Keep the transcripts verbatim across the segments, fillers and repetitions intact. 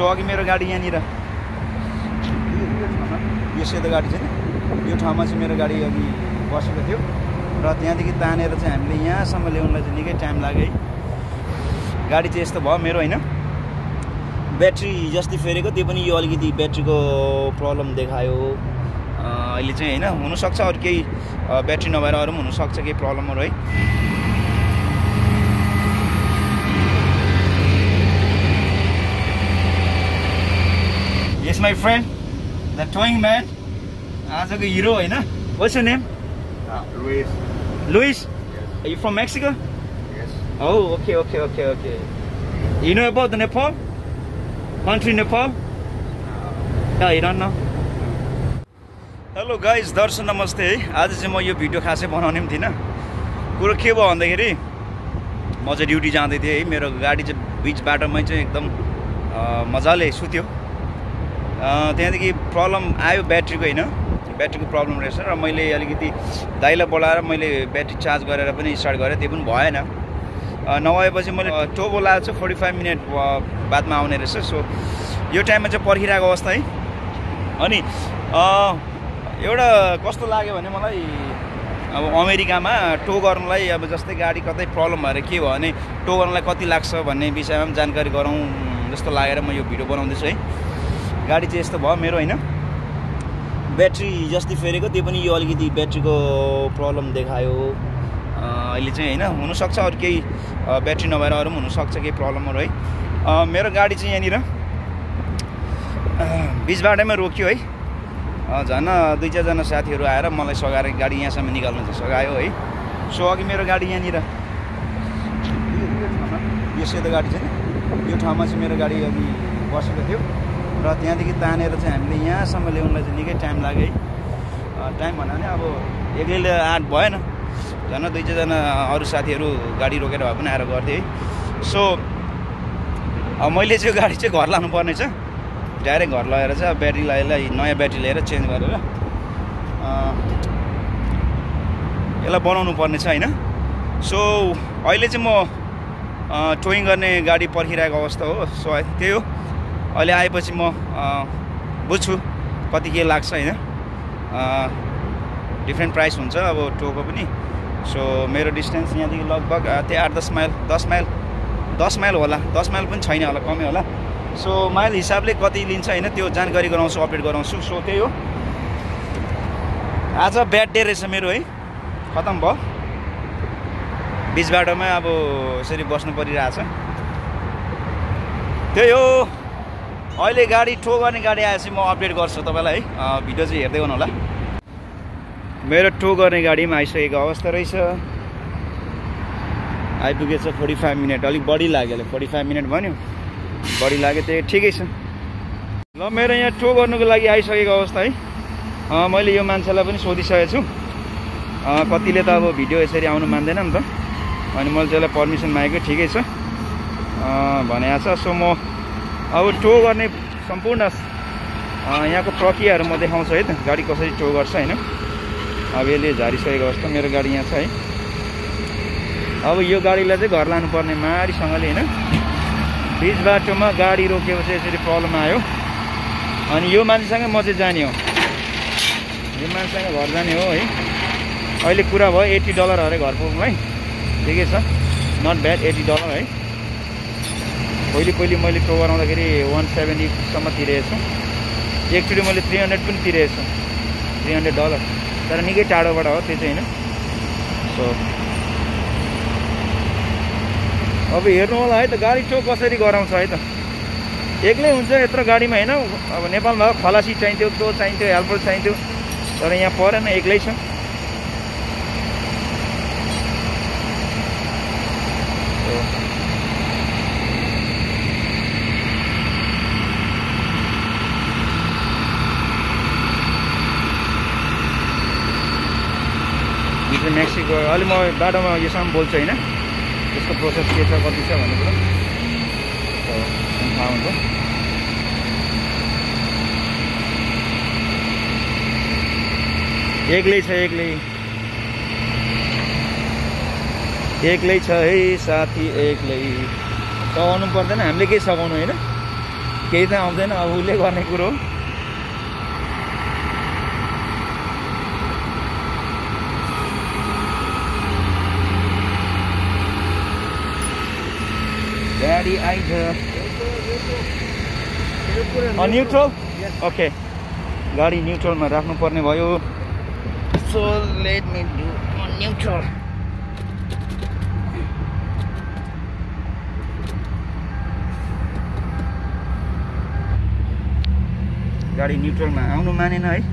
So अघि मेरो गाडी यहाँनिर यो सेतो गाडी छ नि, यो ठाउँमा चाहिँ मेरो गाडी अघि बसेको थियो र त्यहाँदेखि तानेर चाहिँ हामीले यहाँसम्म ल्याउनलाई चाहिँ निकै टाइम लाग्यो है। गाडी चाहिँ यस्तो भयो मेरो होइन। ब्याट्री जस्तै फेरेको, त्यो पनि यो अलिकति ब्याट्रीको प्रब्लम देखायो अहिले चाहिँ होइन। हुनसक्छ अरू केही ब्याट्री नभएर अरू पनि हुनसक्छ केही प्रब्लमहरू है। Yes, my friend, the towing man. आजको हिरो होइन। What's your name? Uh, Luis. Luis? Yes. Are you from Mexico? Yes. Oh, okay, okay, okay, okay. You know about the Nepal? Country Nepal? No, you don't know? Hello guys, दर्शक नमस्ते है। आज चाहिँ म यो video खासै बनाउने पनि थिइनँ। कुरो के भयो भन्दाखेरि म चाहिँ ड्युटी जाँदै थिएँ है। मेरो गाडी चाहिँ बिच बाटोमै चाहिँ एकदम मजाले सुत्यो। त्यहाँदेखि प्रब्लम आयो ब्याट्रीको होइन, ब्याट्रीको प्रब्लम रहेछ र मैले अलिकति दाइलाई बोलाएर मैले ब्याट्री चार्ज गरेर पनि स्टार्ट गरेँ, त्यो पनि भएन। नभएपछि मैले टो बोलाएको छु, फोर्टी फाइभ मिनट बादमा आउने रहेछ। सो यो टाइममा चाहिँ पर्खिरहेको अवस्था है। अनि एउटा कस्तो लाग्यो भने मलाई अब अमेरिकामा टो गर्नलाई अब जस्तै गाडी कतै प्रब्लम भएर के भयो भने टो गर्नलाई कति लाग्छ भन्ने विषयमा पनि जानकारी गरौँ जस्तो लागेर म यो भिडियो बनाउँदैछु है। गाडी चाहिँ यस्तो भयो मेरो होइन। ब्याट्री जस्तै फेरेको, त्यो पनि यो अलिकति ब्याट्रीको प्रब्लम देखायो अहिले चाहिँ होइन। हुनसक्छ अरू केही ब्याट्री नभएर अरू पनि हुनसक्छ केही प्रब्लमहरू है। मेरो गाडी चाहिँ यहाँनिर बिच बाटोमै रोक्यो है। झन् दुई चारजना साथीहरू आएर मलाई सघाएर गाडी यहाँसम्म निकाल्नु चाहिँ सघायो है। सो अघि मेरो गाडी यहाँनिर यो सेतो गाडी छ नि, यो ठाउँमा चाहिँ मेरो गाडी अघि बसेको थियो र त्यहाँदेखि तानेर चाहिँ हामीले यहाँसम्म ल्याउनलाई चाहिँ निकै टाइम लाग्यो है। टाइम भन्यो भने अब एक्लैले आँट भएन, झन् दुई चारजना अरू साथीहरू गाडी रोकेर भए पनि आएर गर्थेँ है। सो अब मैले चाहिँ गाडी चाहिँ घर लानुपर्ने छ, डाइरेक्ट घर लगेर चाहिँ ब्याट्री लगाएर नयाँ ब्याट्री लिएर चेन्ज गरेर यसलाई बनाउनु पर्ने छ होइन। सो अहिले चाहिँ म टोइङ गर्ने गाडी पर्खिरहेको अवस्था हो। सो त्यही हो, अहिले आएपछि म बुझ्छु कति के लाग्छ होइन। डिफ्रेन्ट प्राइस हुन्छ अब टोको पनि। सो मेरो डिस्टेन्स यहाँदेखि लगभग त्यही आठ दस माइल दस माइल दस माइल होला, दस माइल पनि छैन होला, कमै होला। सो माइल हिसाबले कति लिन्छ होइन त्यो जानकारी गराउँछु, अपडेट गराउँछु। सो त्यही हो, आज ब्याड डे रहेछ मेरो है। खतम भयो, बिच बाटोमा अब यसरी बस्नु परिरहेछ। त्यही हो, अहिले गाडी टो गर्ने गाडी आएपछि म अपडेट गर्छु तपाईँलाई है। भिडियो चाहिँ हेर्दै गर्नु होला। मेरो टो गर्ने गाडीमा आइसकेको अवस्था रहेछ। आइपुगेछ फोर्टी फाइभ मिनट, अलिक बढी लाग्यो अहिले, फोर्टी फाइभ मिनट भन्यो, बढी लाग्यो, त्यो ठिकै छ। ल मेरो यहाँ टो गर्नुको लागि आइसकेको अवस्था है। मैले यो मान्छेलाई पनि सोधिसकेको छु, कतिले त अब भिडियो यसरी आउनु मान्दैन नि त, अनि मैले त्यसलाई पर्मिसन मागेको, ठिकै छ भनेको छ। सो म अब टो गर्ने सम्पूर्ण यहाँको प्रक्रियाहरू म देखाउँछु है त, गाडी कसरी टो गर्छ होइन। अब यसले झारिसकेको अवस्था, मेरो गाडी यहाँ छ है। अब यो गाडीलाई चाहिँ घर लानुपर्ने मारीसँगले होइन। बिच बाटोमा गाडी रोकेपछि यसरी प्रब्लम आयो, अनि यो मान्छेसँग म चाहिँ जाने हो, यो मान्छेसँग घर जाने हो है। अहिले कुरा भयो एट्टी डलर अरे घर पुग्नुलाई, ठिकै छ, नट ब्याड, एट्टी डलर है। पहिले पहिले मैले टो गराउँदाखेरि वान सेभेन्टीसम्म तिरेको छु, एकचोटि मैले थ्री हन्ड्रेड पनि तिरेको छु, थ्री हन्ड्रेड डलर, तर निकै टाढोबाट हो त्यो चाहिँ होइन। सो अब हेर्नु होला है त, गाडी टो कसरी गराउँछ है त। एक्लै हुन्छ यत्रो गाडीमा होइन। अब नेपालमा खलासी चाहिन्थ्यो, टो चाहिन्थ्यो, हेल्पर चाहिन्थ्यो, तर यहाँ परेन, एक्लै छ। मेक्सिको अलि म बाटोमा योसँग बोल्छु होइन, त्यसको प्रोसेस के छ कति छ भन्ने कुरा थाहा हुन्छ। एक्लै छ, एक्लै एक्लै छ है साथी, एक्लै सघाउनु पर्दैन, हामीले केही सघाउनु होइन। केही त आउँदैन अब उसले गर्ने कुरो गाडी आइज न्युट्रल ओके गाडी न्युट्रलमा राख्नु पर्ने भयो so let me do neutral गाडी न्युट्रलमा आउनु मानेन है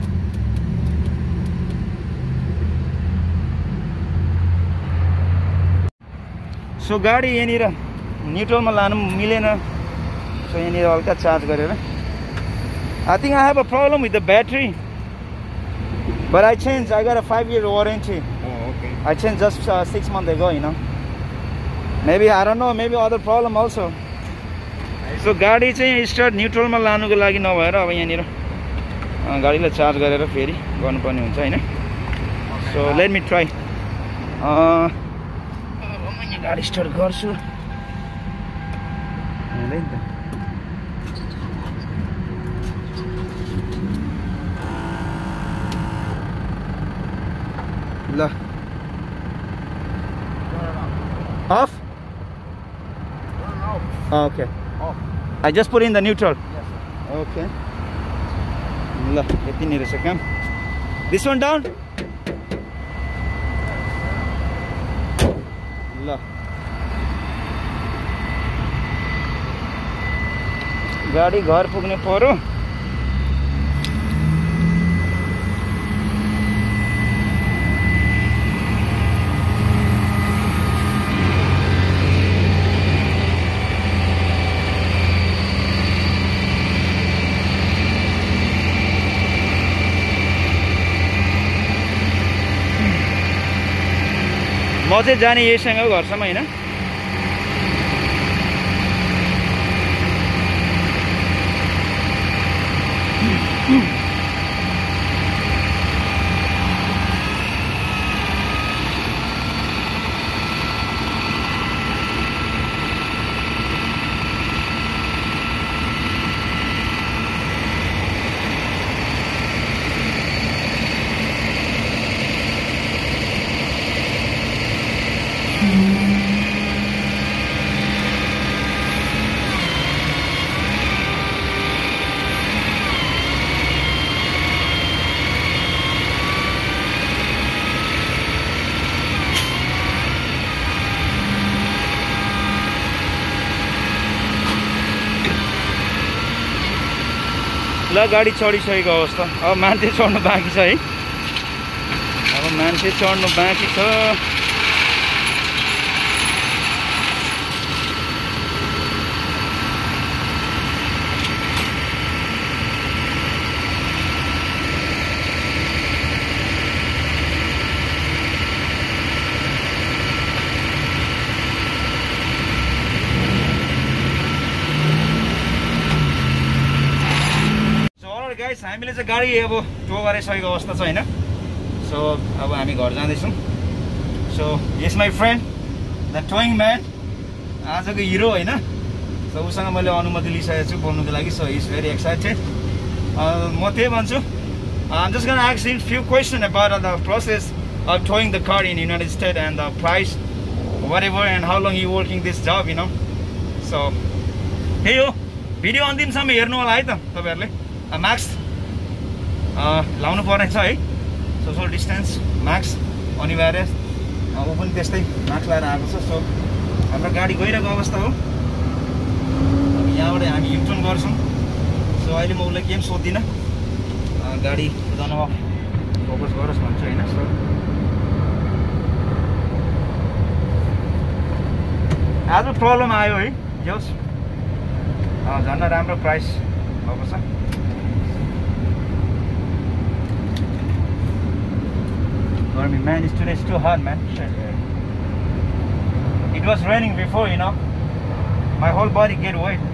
सो गाडी यहाँनिर न्युट्रलमा लानु मिलेन सो यहाँनिर हल्का चार्ज गरेर I think I have a problem with the battery but I changed I got a five year warranty Oh, okay. I changed just uh, six months ago you know maybe I don't know maybe other problem also so गाडी चाहिँ start न्युट्रलमा लानुको लागि नभएर अब यहाँनिर गाडीलाई charge गरेर फेरि गर्नुपर्ने हुन्छ हैन सो लेट मी ट्राई अब मैले गाडी स्टार्ट गर्छु हुँदैन त ल off oh, okay Off. I just put in the neutral Yes, sir. okay ल यति नै रहेछ काम this one down ल गाडी घर पुग्ने पर्यो म चाहिँ जाने यहीसँग हो घरसम्म हैन ल गाडी चढिसकेको अवस्था अब मान्छे चढ्नु बाँकी छ है अब मान्छे चढ्नु बाँकी छ गाइस हामीले चाहिँ गाडी अब टो गरिसकेको अवस्था छ हैन सो अब हामी घर जाँदैछौँ so yes my friend the towing man आजको हिरो हैन सो उसँग मैले अनुमति लिइसकेको छु बोल्नुको लागि सो इज भेरी एक्साइटेड म त्यही भन्छु I'm just gonna ask him few questions about the process of towing the car in United States and the price whatever and how long you working this job you know so hey yo video अन्तिमसम्म हेर्नु होला है त तपाईहरुले mask लाउनु पर्ने छ है सोशल डिस्टेन्स मास्क अनिवार्य ऊ पनि त्यस्तै मास्क लगाएर आएको छ सो हाम्रो गाडी गइरहेको अवस्था हो अब यहाँबाट हामी युटर्न गर्छौँ सो अहिले म उसलाई केही पनि सोध्दिनँ गाडी कुदाउनमा फोकस गरोस् भन्छु होइन सो आज प्रब्लम आयो है जोस् झन् राम्रो प्राइस भएको छ Garmin, man, it's today it's too hot, man. Shit. It was raining before, you know. My whole body get wet.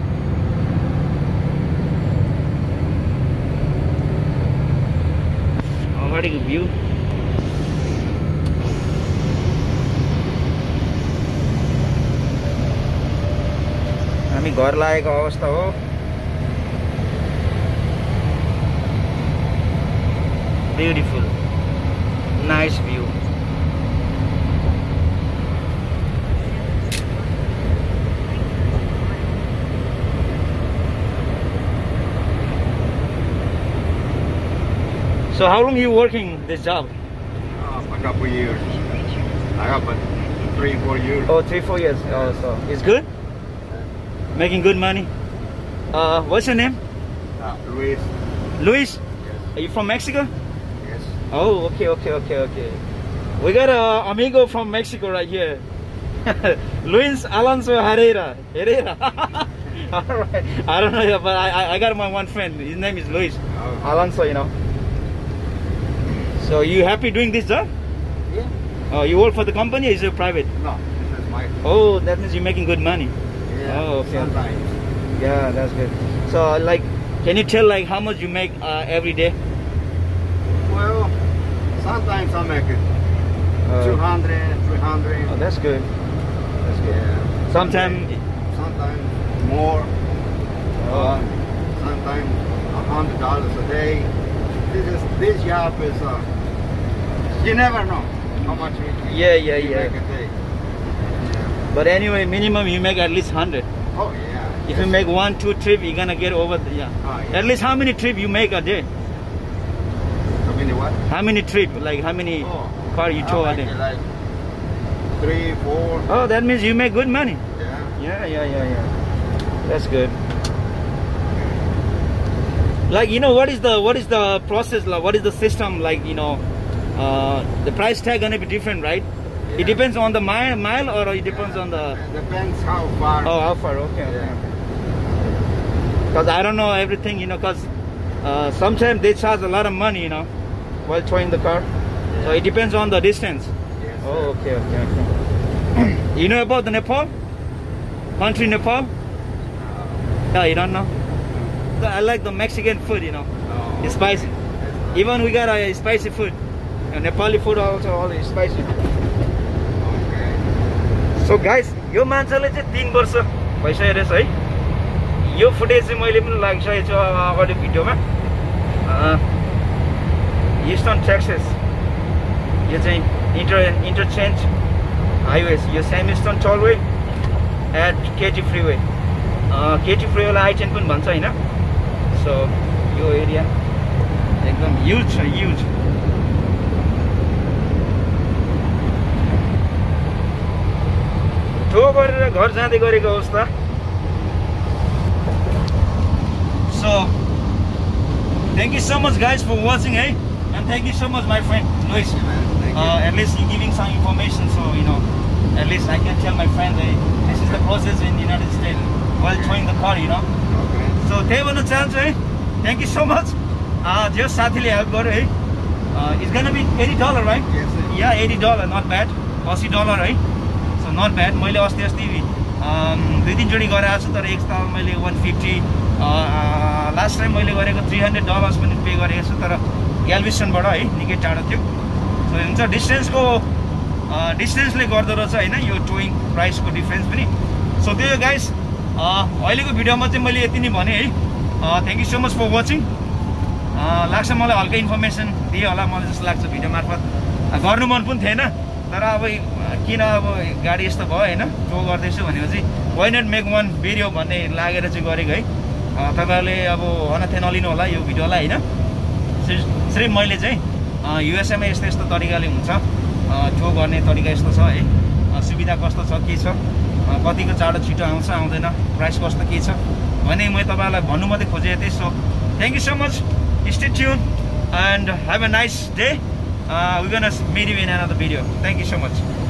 Oh, what a good view. हामी घर लागेको अवस्था हो। Beautiful, nice view. So how long you working this job? Uh, a couple years. I have but three, four years. Oh, three, four years. Oh, so it's good. Making good money. Uh, what's your name? Uh, Luis. Luis. Yes. Are you from Mexico? Yes. Oh, okay, okay, okay, okay. We got a amigo from Mexico right here. Luis Alonso Herrera. Herrera. All right. I don't know, but I, I got my one friend. His name is Luis Oh. Alonso, you know. So you happy doing this job? Yeah. Oh, you work for the company or is it private? No, this is my. Oh, that means you're making good money. Yeah. Oh, okay. Sometimes. Yeah, that's good. So, like, can you tell like how much you make uh, every day? Well, sometimes I make it Uh, two hundred, three hundred. Oh, that's good. That's good. Yeah. Sometimes. Sometimes more. Oh. Uh, sometimes a hundred dollars a day. This is this job is. Uh, you never know how much you, Yeah, yeah, you yeah. make a day. Yeah. But anyway, minimum you make at least hundred. Oh yeah. If you Yes. make one, two trip, you're gonna get over. The, yeah. Oh, yeah. At least how many trip you make a day? How many what? How many trip? Like how many Oh. car you I tow a like day? it like three, four. Oh, that means you make good money. Yeah. Yeah, yeah, yeah, yeah. That's good. Like, you know, what is the what is the process? Like, what is the system? Like, you know, uh, the price tag gonna be different, right? Yeah. It depends on the mile, mile, or it depends on the. It depends how far. Oh, how far? Okay. okay. Yeah. Because I don't know everything, you know. Because uh, sometimes they charge a lot of money, you know, while towing the car. So it depends on the distance. Yes, Oh, okay, okay, okay. You know about the Nepal? Country Nepal? No, you don't know? I like the Mexican food, you know. Oh, It's spicy. okay. That's nice. Even we got a spicy food. And Nepali food also all is spicy. Okay. So guys, यो मान्छेले चाहिँ तीन वर्ष भइसक्यो रहेछ है। यो footage चाहिँ मैले पनि लागिसकेको छु अगाडि भिडियोमा। ह्युस्टन टेक्सास यो चाहिँ इन्टर इन्टरचेन्ज हाइवेज यो Sam Houston tollway at Katy freeway Katy फ्रीवेलाई आई टेन पनि भन्छ होइन। सो यो एरिया एकदम ह्युज छ ह्युज। टो गरेर घर जाँदै गरेको अवस्था। So thank you so much guys for watching, eh? And thank you so much my friend Luis. Thank you, man. Thank you. Uh, at least you're giving some information, so you know, at least I can tell my friend, hey, this is the process in the United States while towing the car, you know. Okay. So त्यही भन्न चाहन्छु है, thank you so much. Uh, जो साथीले help गर्यो है, uh, it's gonna be eighty dollars, right? Yes, sir. Yeah, eighty dollars, not bad. eighty dollars है, so not bad. मैले अस्ति अस्ति um, दुई तिनचोटि गरेको छु, तर एक ताल मैले one fifty, लास्ट टाइम मैले गरेको three hundred dollars पनि पे गरेको छु, तर ग्याल्भिस्टनबाट है निकै टाढो थियो। सो हुन्छ डिस्टेन्सको डिस्टेन्सले गर्दो रहेछ होइन यो टोइङ प्राइसको डिफ्रेन्स पनि। सो त्यही हो गाइस, अहिलेको भिडियोमा चाहिँ मैले यति नै भने है। Thank you so much for watching. लाग्छ मलाई हल्का इन्फर्मेसन दिएँ होला मलाई जस्तो लाग्छ भिडियो मार्फत। गर्नु मन पनि थिएन, तर अब किन अब गाडी यस्तो भयो होइन, टो गर्दैछु भनेपछि why not make one video भन्ने लागेर चाहिँ गरेको है। तपाईँहरूले अब अनाथे नलिनु होला यो भिडियोलाई होइन। सिर्फ मैले चाहिँ युएसएमा यस्तो यस्तो तरिकाले हुन्छ, टो गर्ने तरिका यस्तो छ है, सुविधा कस्तो छ के छ, कतिको चाँडो छिटो आउँछ आउँदैन, प्राइस कस्तो के छ भने मैले तपाईँहरूलाई भन्नु मात्रै खोजेको थिएँ। So thank you so much, stay tune and have a nice day. We gonna meet you in another video. Thank you so much.